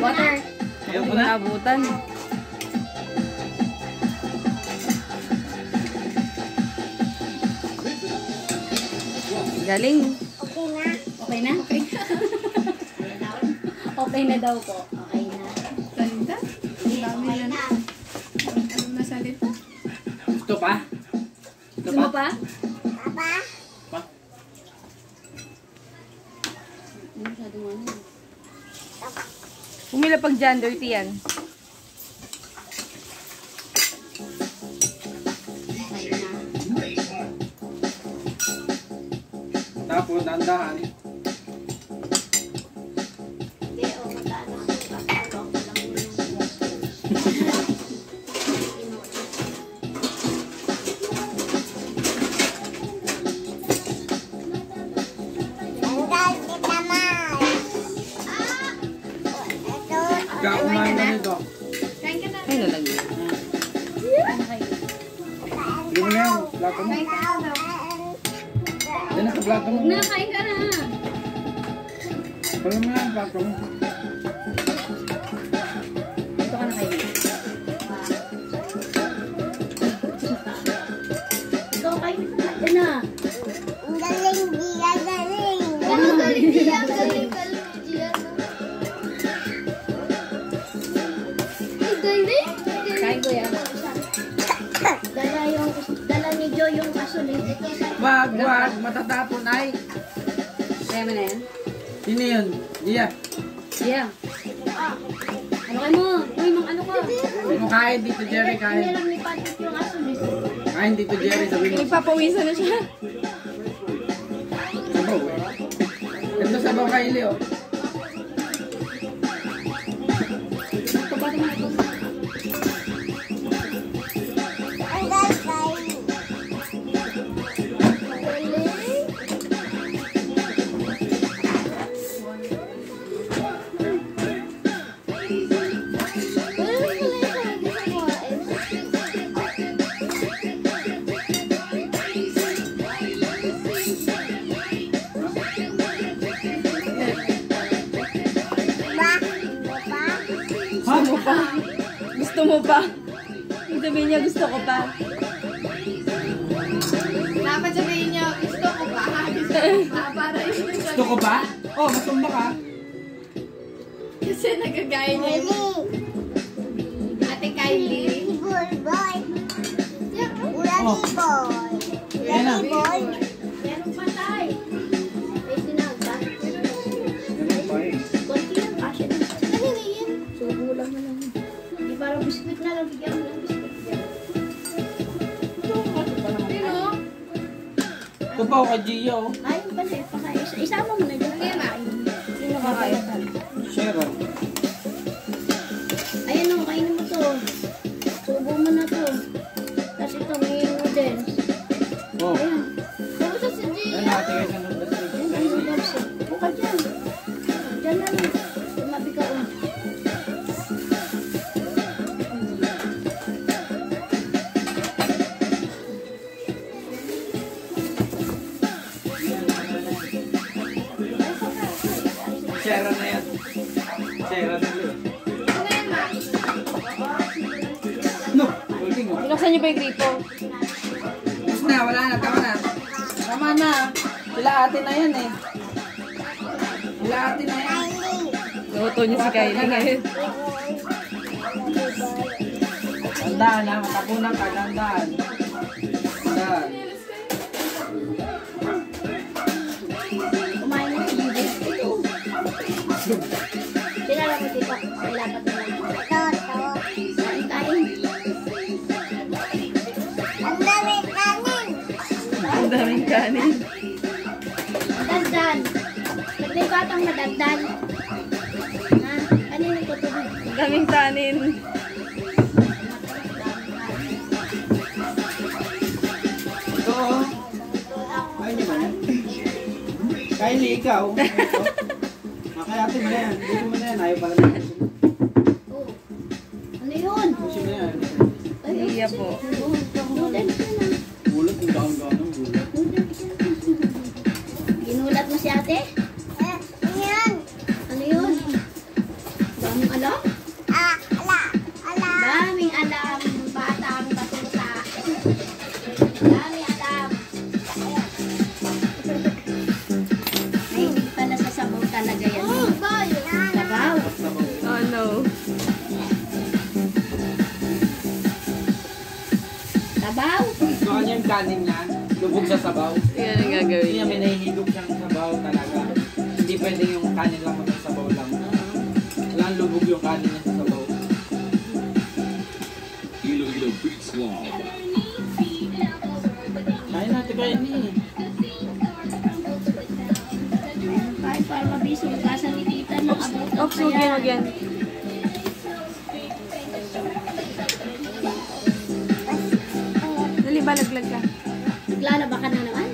Water. Ayaw ko na. Abutan. Galing. Okay na? Okay na? Okay na. Okay na daw po. Okay na. Salita? Okay na. Ano masalita? Gusto pa? Gusto mo pa? Papa? Pa? Pumila pag dyan, dirty yan. Tapos, dandahan. Hindi, o mataan ako. Tatawag ko lang yun. Kaumain na nito. Kain ka na. Ay, nalang yun. Hindi mo na yan. Plato mo. Kain ka na daw. Yan ang plato mo. Na, kain ka na. Pagin mo yan, plato mo. Ito ka na kayo. Ikaw kayo na. Ang galing, Gia, galing. Ang galing niya, galing, galing. Galing. Kain ko yan. Dala ni Jo yung asulin. Wag, wag. Matatapon ay. Kaya mo na yan? Sino yun? Iya. Yeah. Ano kayo mo? Uy, mang ano ka? Ano kain dito, Jerry? Kain. Nilang ni Patrick yung asulin. Kain dito, Jerry. Sabi mo. Nagpapawisan na siya. Sabaw eh. Ito sabaw kay Leo. Gusto mo pa? Yung sabihin niya, gusto ko pa. Dapat sabihin niyo, gusto ko ba? Gusto ko ba? Para yun. Gusto ko ba? Oh, masumba ka. Kasi nagagaya niya yung Ate Kylie. Oh. Yan na. Meron pa tayo. May sinaga. Ganun pa eh. Konti lang kasi. Subo lang na lang. Di parang biskuit na lang. Bigyan mo ng biskuit dyan. Sino? Ito pa ako kay Gio. Ayun kasi. Isama mo na dyan. Sino ka kaya? Sharon. Ayan o, kainin mo to. Subo mo na to. Tapos ito, may noodles. Oh. Ayan. Tapos sa si Yan Gia. natin kayo sa noodles. Ayan, may noodles. Buka dyan. Dyan na lang. Tumabi ka o. Sharon na yan. Sharon na yun. Ano yan, Ma? No! Holding mo. Binuksan niyo pa yung gripo. Tapos na, wala na. Tama na. Tama na. Sila ate na yan eh. Sila ate na yan. Luto niya si Kylie ngayon. Tandaan ha. Matapunan ka. Tandaan. Tandaan. Kumain na si Judy. Sila lang mo dito. Sila pa ito. Kain, kain. Ang daming kanin. Ang daming kanin. Dagdag. May batang madagdag. Ha? Kanino ko ito? Ang daming kanin. Ito oh. Kain niyo ba yan? Kylie, ikaw. Kaya ate mo na yan. Dito mo na yan. Ayaw pala na. Oh. Ano yun? Pusin mo na yan. Ay, Iya po. noodles yun ah. Gulat kung daang-daang ng gulat. Ginulat mo si ate? Ano yun? Dami mong alam? Daming alam. Batang batuta. Daming alam. Mahilig pala sa sabaw talaga yan. Sabaw. Oh no. Sabaw. So, ano yung kanin niya? Lubog sa sabaw. Yan ang gagawin Hindi niya niya. may nahihigop siyang sabaw talaga. Hindi pwede yung kanin lang may sabaw lang. Walang lubog yung kanin niya sa sabaw. Iloilo Beats Law. Kain natin kain eh. Kahit para mabisong yung kasa ni tita ng abutan Ops, huwag yan, huwag yan. Dali, balaglag ka. Naglalaba ka na naman?